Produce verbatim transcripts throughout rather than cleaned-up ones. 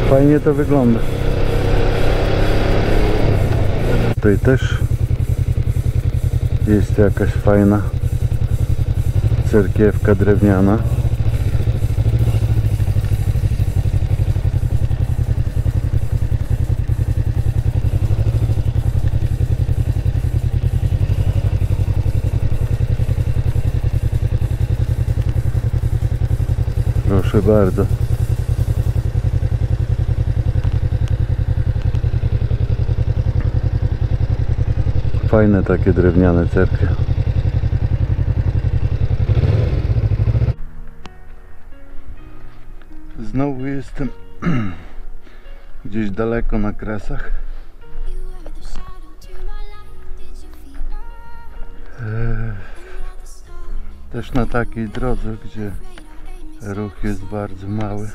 Fajnie to wygląda. Tutaj też jest jakaś fajna cerkiewka drewniana. Proszę bardzo. Fajne takie drewniane cerkwie. Znowu jestem gdzieś daleko na Kresach. Eee, też na takiej drodze, gdzie ruch jest bardzo mały.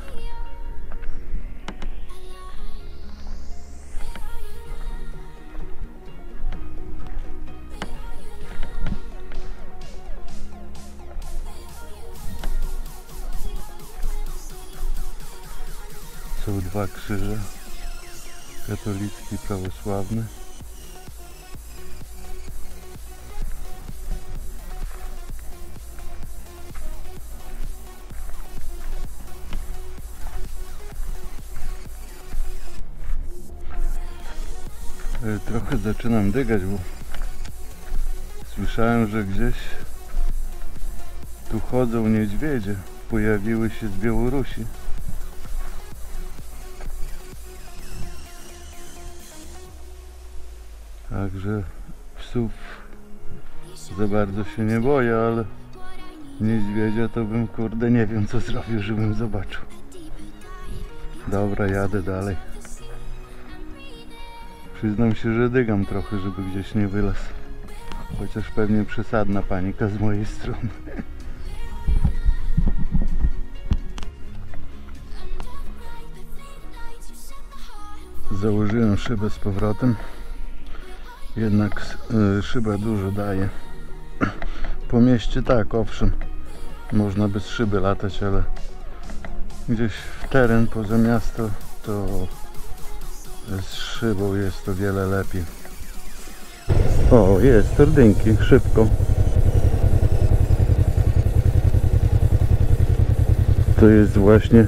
Są dwa krzyże, katolicki i prawosławny. Trochę zaczynam dygać, bo słyszałem, że gdzieś tu chodzą niedźwiedzie, pojawiły się z Białorusi. Także psów za bardzo się nie boję, ale niedźwiedzia to bym, kurde, nie wiem co zrobił, żebym zobaczył. Dobra, jadę dalej. Przyznam się, że dygam trochę, żeby gdzieś nie wylazł. Chociaż pewnie przesadna panika z mojej strony. Założyłem szybę z powrotem. Jednak y, szyba dużo daje. Po mieście tak, owszem, można bez szyby latać, ale gdzieś w teren poza miasto to z szybą jest o wiele lepiej. O, jest, tordynki, szybko. To jest właśnie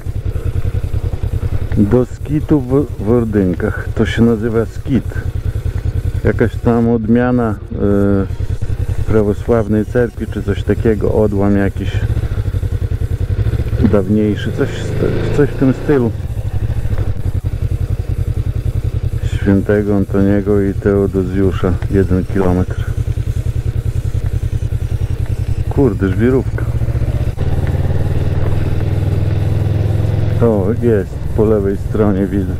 do skitu w, w Ordynkach. To się nazywa skit. Jakaś tam odmiana y, prawosławnej cerkwi, czy coś takiego, odłam jakiś dawniejszy, coś, coś w tym stylu. Świętego Antoniego i Teodozjusza, jeden kilometr. Kurde, żwirówka. O, jest, po lewej stronie widzę.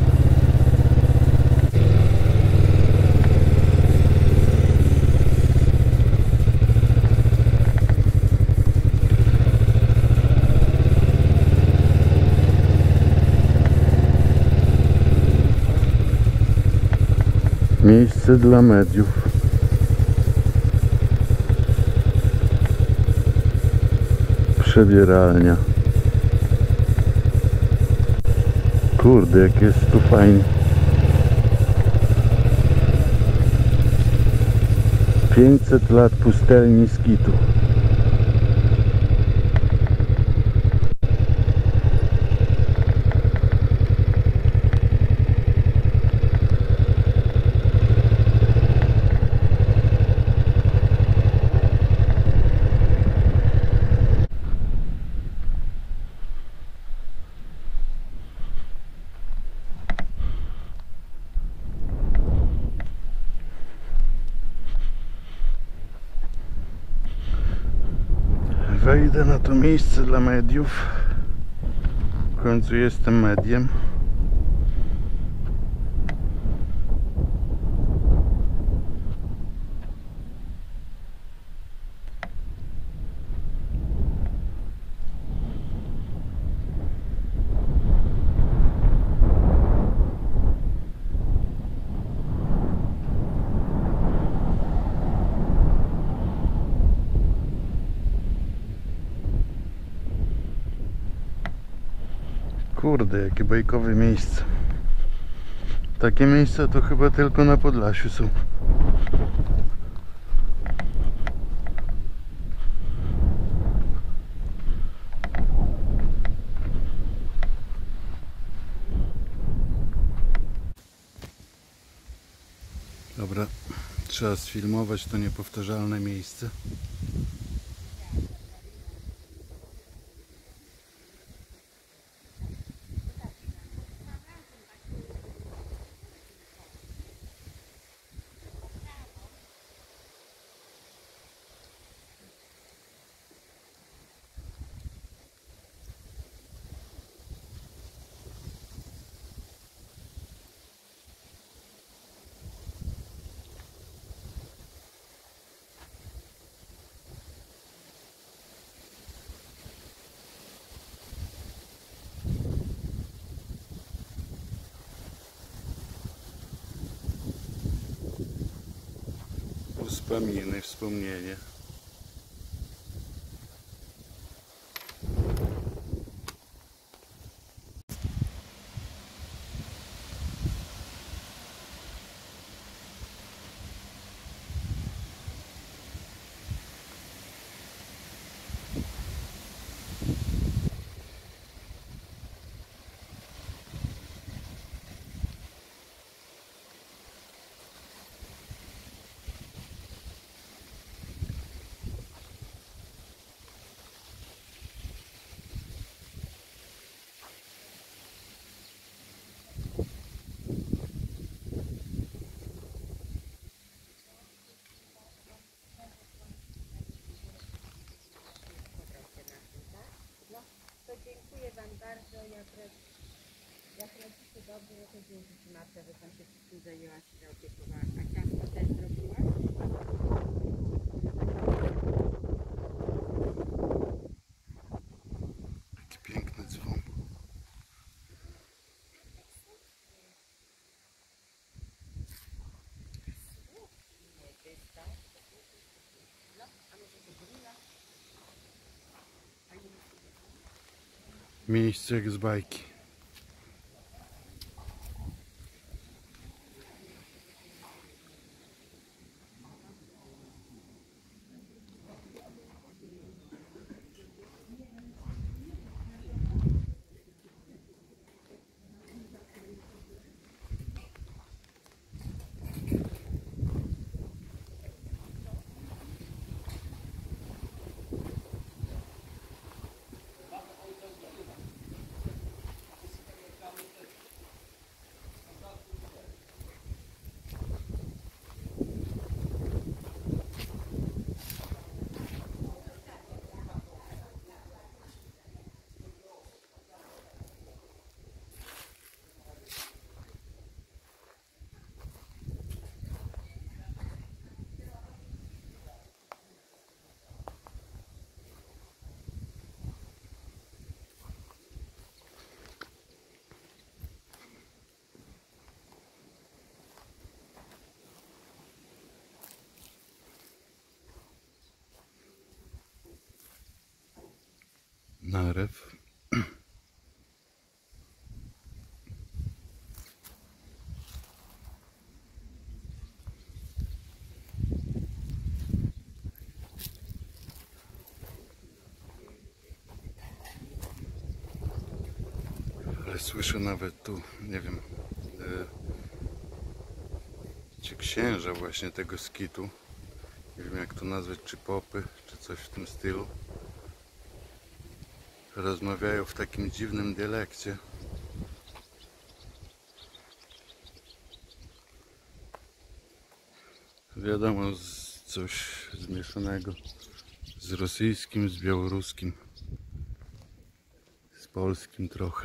Miejsce dla mediów. Przebieralnia. Kurde, jak jest tu fajnie. pięćset lat pustelni skitu. Wejdę na to miejsce dla mediów. W końcu jestem mediem. Kurde, jakie bajkowe miejsce. Takie miejsca to chyba tylko na Podlasiu są. Dobra, trzeba sfilmować to niepowtarzalne miejsce. Wspomnienie, wspomnienie. Dziękuję Wam bardzo. Jak, jak rodzicie dobrze, to dzięki Ci matce, że Pan się tym zajęłaś i zaopiekowałaś. A ciasto też zrobiłaś? Jaki piękny dzwon. Miejsce jak z bajki. Narew. Ale słyszę nawet tu, nie wiem, e, ci księża właśnie tego skitu. Nie wiem jak to nazwać, czy popy, czy coś w tym stylu. Rozmawiają w takim dziwnym dialekcie. Wiadomo, z coś zmieszanego z rosyjskim, z białoruskim, z polskim trochę.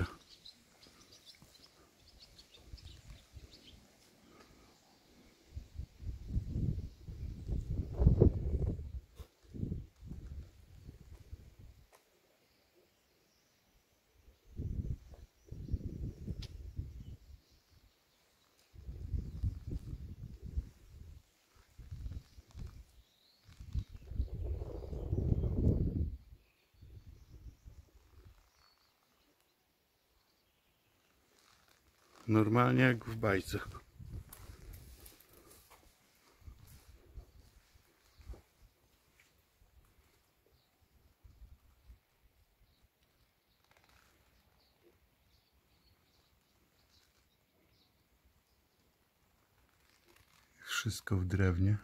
Normalnie jak w bajce. Wszystko w drewnie.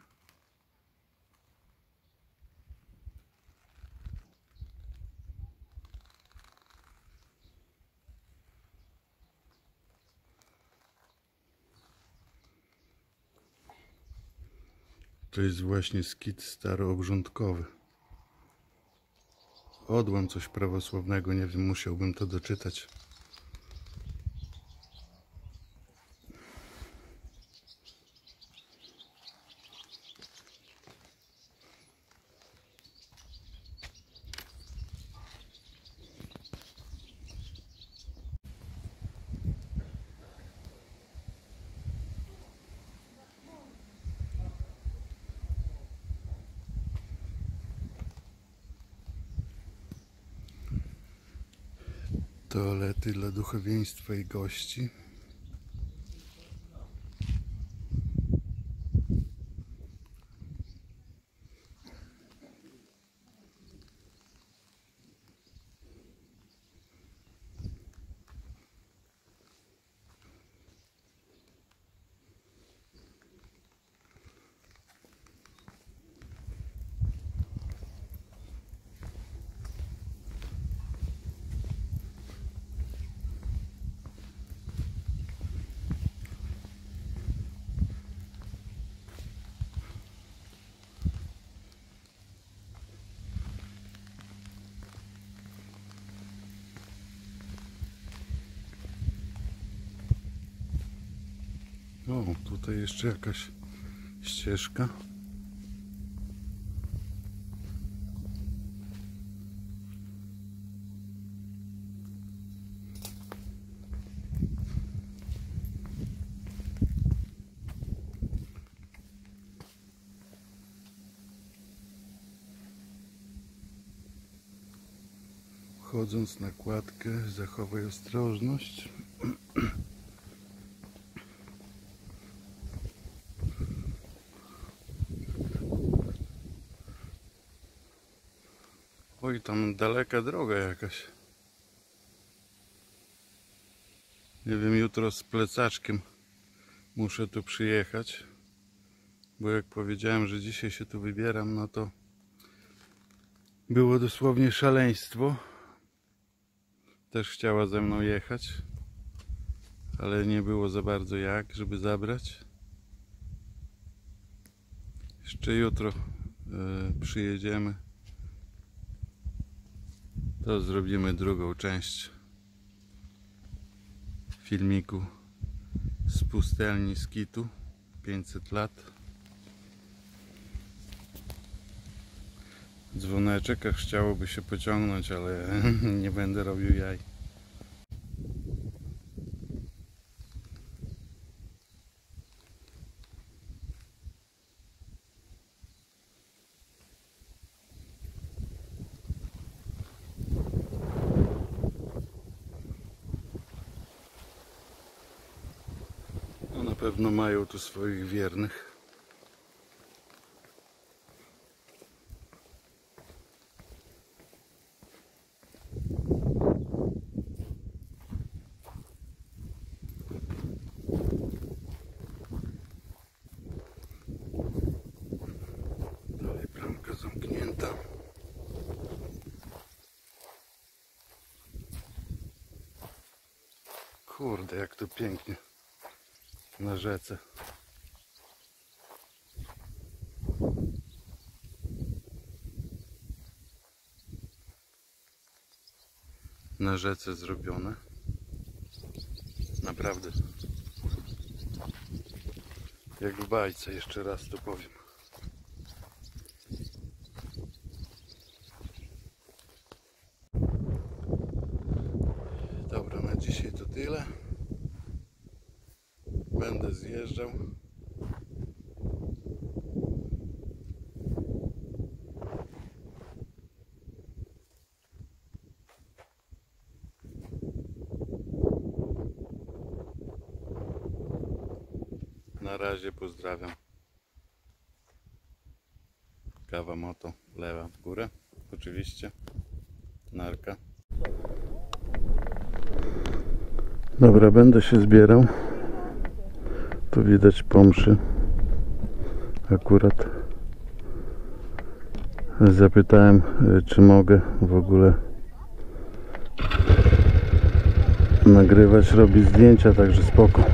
To jest właśnie skit staroobrządkowy. Odłam coś prawosławnego, nie wiem, musiałbym to doczytać. Toalety dla duchowieństwa i gości. O, tutaj jeszcze jakaś ścieżka. Wchodząc na kładkę, zachowaj ostrożność. Oj, tam daleka droga jakaś. Nie wiem, jutro z plecaczkiem muszę tu przyjechać, bo jak powiedziałem, że dzisiaj się tu wybieram, no to było dosłownie szaleństwo. Też chciała ze mną jechać, ale nie było za bardzo jak, żeby zabrać. Jeszcze jutro yy, przyjedziemy. To zrobimy drugą część filmiku z pustelni Skitu pięćset lat. Dzwoneczek, a chciałoby się pociągnąć, ale nie będę robił jaj. No, na pewno mają tu swoich wiernych. Dalej bramka zamknięta. Kurde, jak to pięknie na rzece. Na rzece zrobione. Naprawdę. Jak w bajce, jeszcze raz to powiem. Dobra, na dzisiaj to tyle. Będę zjeżdżał. na razie, pozdrawiam. Kawa moto, lewa w górę, oczywiście. Narka. Dobra, będę się zbierał. Tu widać po mszy. Akurat zapytałem, czy mogę w ogóle nagrywać, robić zdjęcia, także spoko.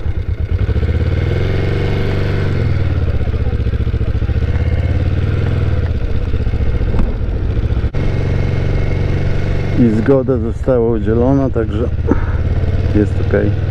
I zgoda została udzielona, także jest ok.